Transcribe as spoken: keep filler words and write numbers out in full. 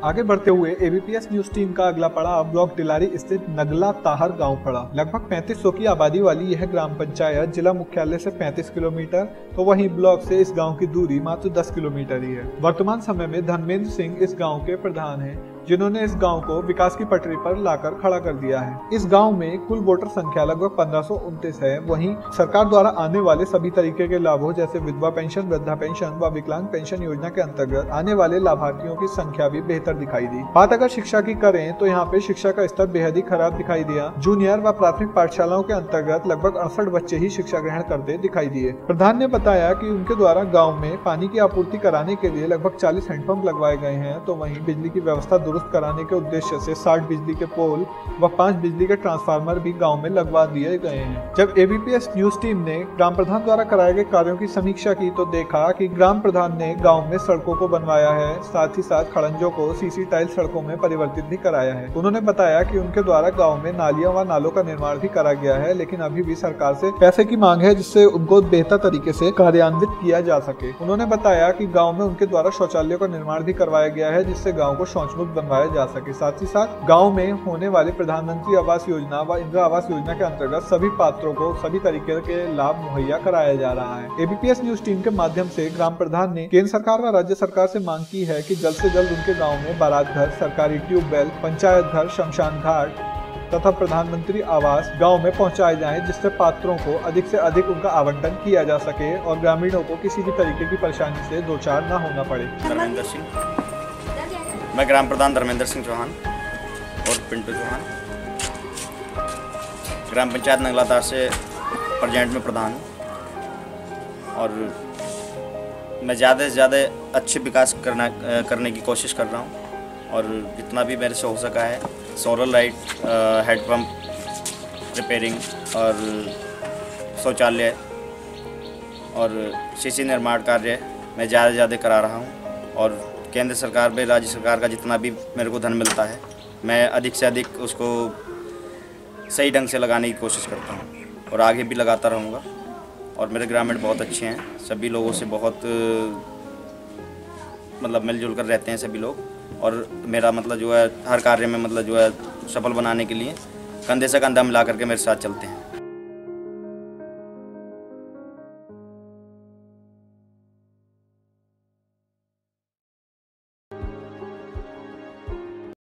आगे बढ़ते हुए एबीपीएस न्यूज टीम का अगला पड़ाव ब्लॉक टिलारी स्थित नगला ताहर गांव पड़ा। लगभग पैंतीस सौ की आबादी वाली यह ग्राम पंचायत जिला मुख्यालय से पैंतीस किलोमीटर तो वहीं ब्लॉक से इस गांव की दूरी मात्र दस किलोमीटर ही है। वर्तमान समय में धर्मेंद्र सिंह इस गांव के प्रधान हैं, जिन्होंने इस गांव को विकास की पटरी पर लाकर खड़ा कर दिया है। इस गांव में कुल वोटर संख्या लगभग पंद्रह सौ उनतीस है। वहीं सरकार द्वारा आने वाले सभी तरीके के लाभों जैसे विधवा पेंशन, वृद्धा पेंशन व विकलांग पेंशन योजना के अंतर्गत आने वाले लाभार्थियों की संख्या भी बेहतर दिखाई दी। बात अगर शिक्षा की करें तो यहाँ पे शिक्षा का स्तर बेहद ही खराब दिखाई दिया। जूनियर व प्राथमिक पाठशालाओं के अंतर्गत लगभग अड़सठ बच्चे ही शिक्षा ग्रहण करते दिखाई दिए। प्रधान ने बताया कि उनके द्वारा गाँव में पानी की आपूर्ति कराने के लिए लगभग चालीस हैंडपंप लगवाए गए हैं, तो वहीं बिजली की व्यवस्था दुरुस्त कराने के उद्देश्य से साठ बिजली के पोल व पाँच बिजली के ट्रांसफार्मर भी गांव में लगवा दिए गए हैं। जब एबीपीएस न्यूज टीम ने ग्राम प्रधान द्वारा कराए गए कार्यों की समीक्षा की तो देखा कि ग्राम प्रधान ने गांव में सड़कों को बनवाया है, साथ ही साथ खड़ंजों को सीसी टाइल सड़कों में परिवर्तित भी कराया है। उन्होंने बताया कि उनके द्वारा गाँव में नालियों व नालों का निर्माण भी करा गया है, लेकिन अभी भी सरकार से पैसे की मांग है जिससे उनको बेहतर तरीके से कार्यान्वित किया जा सके। उन्होंने बताया कि गाँव में उनके द्वारा शौचालयों का निर्माण भी करवाया गया है, जिससे गाँव को शौच मुक्त बनवाया जा सके। साथ ही साथ गांव में होने वाले प्रधानमंत्री आवास योजना व इंदिरा आवास योजना के अंतर्गत सभी पात्रों को सभी तरीके के लाभ मुहैया कराया जा रहा है। एबीपीएस न्यूज टीम के माध्यम से ग्राम प्रधान ने केंद्र सरकार व राज्य सरकार से मांग की है कि जल्द से जल्द उनके गाँव में बारात घर, सरकारी ट्यूबवेल, पंचायत घर, शमशान घाट तथा प्रधानमंत्री आवास गांव में पहुंचाए जाएं, जिससे पात्रों को अधिक से अधिक उनका आवंटन किया जा सके और ग्रामीणों को किसी भी तरीके की परेशानी से दो चार न होना पड़े। धर्मेंद्र सिंह, मैं ग्राम प्रधान धर्मेंद्र सिंह चौहान और पिंटू चौहान, ग्राम पंचायत नगला ताहर से प्रेजेंट में प्रधान हूँ और मैं ज़्यादा से ज़्यादा अच्छे विकास करना करने की कोशिश कर रहा हूँ और जितना भी मेरे से हो सका है सोलर लाइट, हैंडपम्प रिपेयरिंग और शौचालय और सीसी निर्माण कार्य मैं ज़्यादा से ज़्यादा करा रहा हूँ और केंद्र सरकार में राज्य सरकार का जितना भी मेरे को धन मिलता है मैं अधिक से अधिक उसको सही ढंग से लगाने की कोशिश करता हूँ और आगे भी लगाता रहूँगा। और मेरे ग्रामीण बहुत अच्छे हैं, सभी लोगों से बहुत मतलब मिलजुल कर रहते हैं सभी लोग और मेरा मतलब जो है हर कार्य में मतलब जो है सफल बनाने के लिए कंधे से कंधा मिला करके मेरे साथ चलते हैं।